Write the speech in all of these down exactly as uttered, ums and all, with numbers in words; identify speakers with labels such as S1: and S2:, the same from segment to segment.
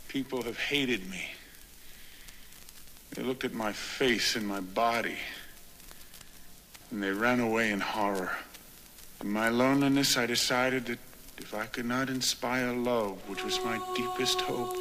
S1: People have hated me. They looked at my face and my body, and they ran away in horror. In my loneliness, I decided that if I could not inspire love, which was my deepest hope,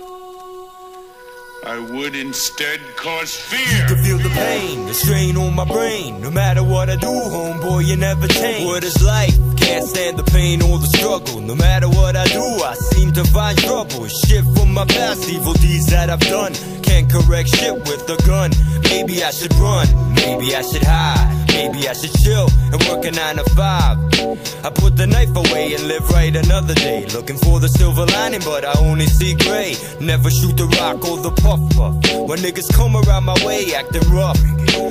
S1: I would instead cause fear.
S2: You can feel the pain, the strain on my brain. No matter what I do, homeboy, you never change. What is life? Can't stand the pain or the struggle. No matter what I do, I seem to find trouble. Shit from my past, evil deeds that I've done. Can't correct shit with a gun. Maybe I should run, maybe I should hide. Maybe I should chill and work a nine to five. I put the knife away and live right another day. Looking for the silver lining, but I only see gray. Never shoot the rock or the puff puff. When niggas come around my way acting rough,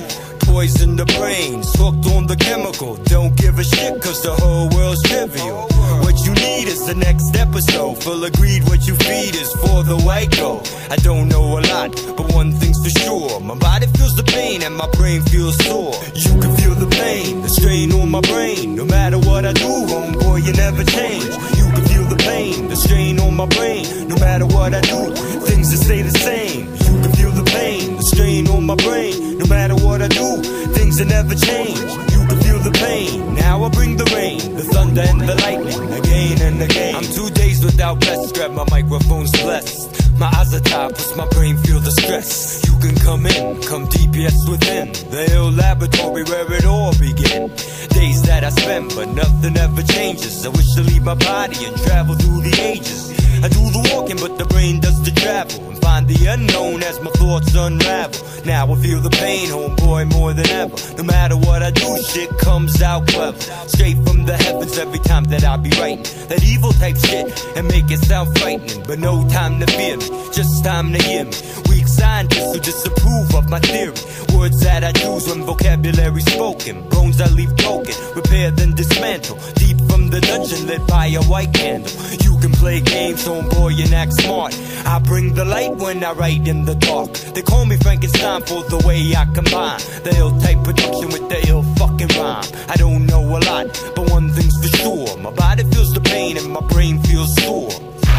S2: poison the brains, hooked on the chemical. Don't give a shit cause the whole world's trivial. What you need is the next episode. Full of greed, what you feed is for the white gold. I don't know a lot, but one thing's for sure. My body feels the pain and my brain feels sore. You can feel the pain, the strain on my brain. No matter what I do, homeboy, you never change. You can feel the pain, the strain on my brain. No matter what I do, things will stay the same. You can feel the pain, the strain on my brain. No matter what I do, things will never change. You can feel the pain, now I bring the rain, the thunder and the lightning, again and again. I'm two days without rest, grab my microphone's blessed. My eyes are tired, plus my brain feel the stress. You can come in, come deep, yes, within the ill laboratory where it all began. Days that I spend, but nothing ever changes. I wish to leave my body and travel through the ages. I do the walking, but the brain does the travel, and find the unknown as my thoughts unravel. Now I feel the pain, homeboy, more than ever. No matter what I do, shit comes out clever. Straight from the heavens every time that I be writing that evil type shit and make it sound frightening. But no time to fear me, just time to hear me. Weak scientists who disapprove of my theory. Words that I use when vocabulary spoken. Bones I leave broken, repair then dismantle. Deep from the dungeon lit by a white candle. You can play games, homeboy, and act smart. I bring the light when I write in the dark. They call me Frankenstein for the way I combine the ill type production with the ill fucking rhyme. I don't know a lot, but one thing's for sure. My body feels the pain and my brain feels sore.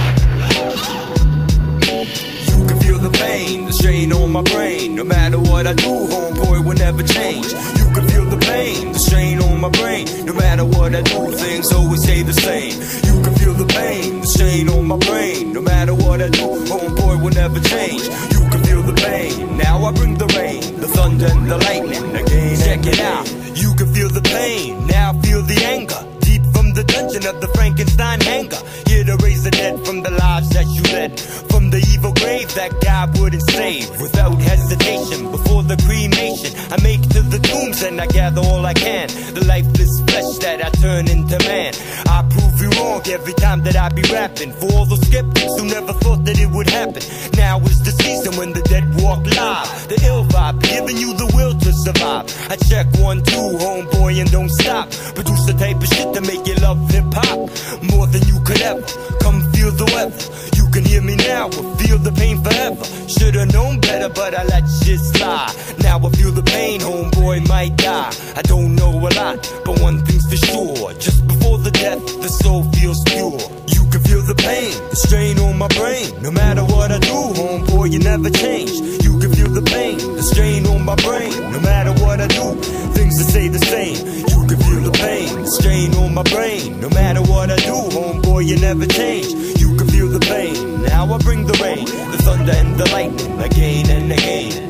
S2: You can feel the pain, the strain on my brain. No matter what I do, homeboy, will never change. You can feel the pain, the strain on my brain. No matter what I do, things always stay the same. You can feel the pain, the strain on my brain. No matter what I do, homeboy, will never change. You can feel the pain, now I bring the rain, the thunder and the lightning, again, check it out. You can feel the pain, now feel the anger. Deep from the dungeon of the Frankenstein hangar. Here to raise the dead from the lives that you led. From the evil grave that God wouldn't save. Without hesitation, before the cremation, I make to the tombs and I gather all I can. The lifeless flesh that I turn into man. I prove you wrong every time that I be rapping. For all those skeptics who never thought that it would happen. Now is the season when the dead walk live. The ill vibe, giving you the will to survive. I check one, two, homeboy, and don't stop. Produce the type of shit to make you love hip-hop more than you could ever. Come feel the weather. You can hear me now, or feel the pain forever. Should've known better, but I let shit slide. Now I feel the pain, homeboy might die. I don't know a lot, but one thing's for sure. Just before the death, the soul feels pure. You can feel the pain, the strain on my brain. No matter what I do, homeboy, you never change. You can feel the pain, the strain on my brain. No matter what I do, things will stay the same. You can feel the pain, the strain on my brain. No matter what I do, homeboy, you never change. You can feel the pain, now I bring the rain, the thunder and the lightning, again and again.